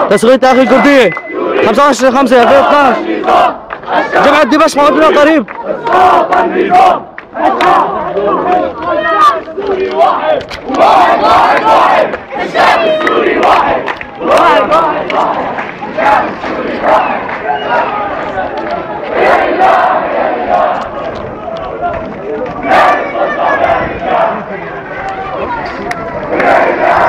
تصغير أخي كردي 25/5/2012 جامعة دمشق موعدنا قريب. الشعب السوري واحد الشعب السوري واحد يا إله يا إله يا سلطان يا إله يا إله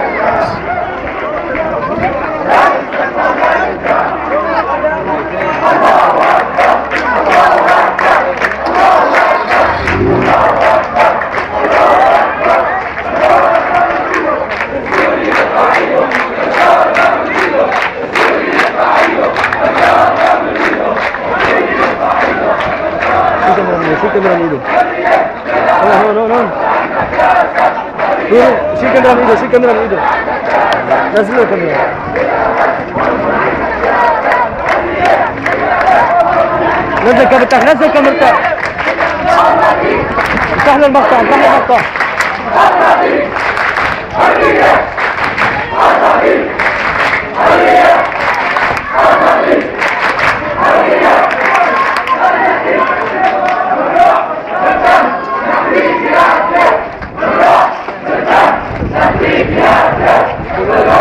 شيل الكاميرا من ايده. هون شيل الكاميرا من ايده، شيل الكاميرا من ايده. نزل له الكاميرا. نزل كاميرتك، نزل كاميرتك. افتح له المقطع، افتح له المقطع.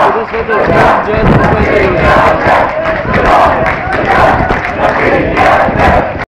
Yeah.